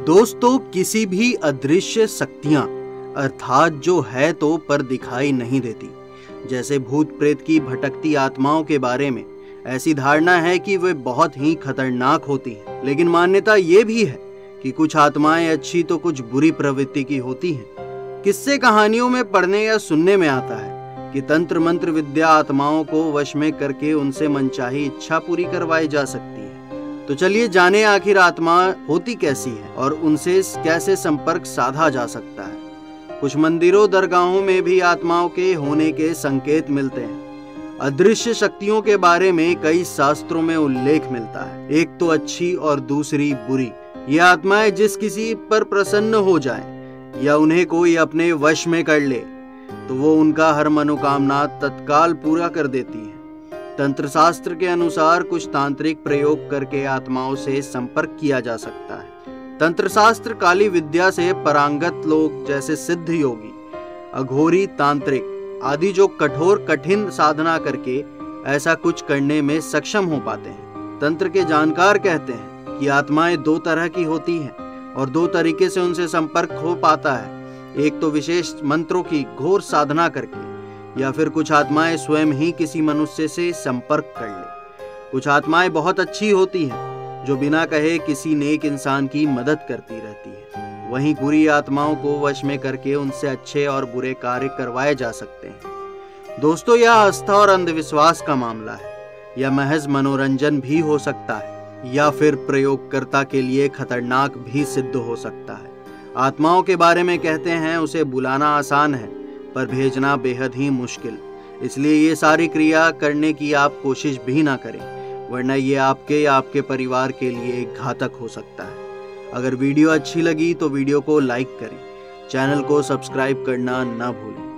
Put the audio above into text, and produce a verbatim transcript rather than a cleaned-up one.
दोस्तों, किसी भी अदृश्य शक्तियां अर्थात जो है तो पर दिखाई नहीं देती, जैसे भूत प्रेत की भटकती आत्माओं के बारे में ऐसी धारणा है कि वे बहुत ही खतरनाक होती हैं। लेकिन मान्यता ये भी है कि कुछ आत्माएं अच्छी तो कुछ बुरी प्रवृत्ति की होती हैं। किस्से कहानियों में पढ़ने या सुनने में आता है कि तंत्र मंत्र विद्या आत्माओं को वश में करके उनसे मनचाही इच्छा पूरी करवाई जा सकती है। तो चलिए जाने आखिर आत्मा होती कैसी है और उनसे कैसे संपर्क साधा जा सकता है। कुछ मंदिरों दरगाहों में भी आत्माओं के होने के संकेत मिलते हैं। अदृश्य शक्तियों के बारे में कई शास्त्रों में उल्लेख मिलता है, एक तो अच्छी और दूसरी बुरी। ये आत्माएं जिस किसी पर प्रसन्न हो जाएं या उन्हें कोई अपने वश में कर ले तो वो उनका हर मनोकामना तत्काल पूरा कर देती है। तंत्र शास्त्र के अनुसार कुछ तांत्रिक प्रयोग करके आत्माओं से संपर्क किया जा सकता है। तंत्र शास्त्र काली विद्या से परांगत लोग जैसे सिद्ध योगी, अघोरी, तांत्रिक आदि जो कठोर कठिन साधना करके ऐसा कुछ करने में सक्षम हो पाते हैं। तंत्र के जानकार कहते हैं कि आत्माएं दो तरह की होती हैं और दो तरीके से उनसे संपर्क हो पाता है। एक तो विशेष मंत्रों की घोर साधना करके, या फिर कुछ आत्माएं स्वयं ही किसी मनुष्य से संपर्क कर ले। कुछ आत्माएं बहुत अच्छी होती हैं जो बिना कहे किसी नेक इंसान की मदद करती रहती है। वहीं बुरी आत्माओं को वश में करके उनसे अच्छे और बुरे कार्य करवाए जा सकते हैं। दोस्तों, यह आस्था और अंधविश्वास का मामला है या महज मनोरंजन भी हो सकता है या फिर प्रयोगकर्ता के लिए खतरनाक भी सिद्ध हो सकता है। आत्माओं के बारे में कहते हैं उसे बुलाना आसान है पर भेजना बेहद ही मुश्किल। इसलिए ये सारी क्रिया करने की आप कोशिश भी ना करें, वरना ये आपके या आपके परिवार के लिए घातक हो सकता है। अगर वीडियो अच्छी लगी तो वीडियो को लाइक करें, चैनल को सब्सक्राइब करना ना भूलें।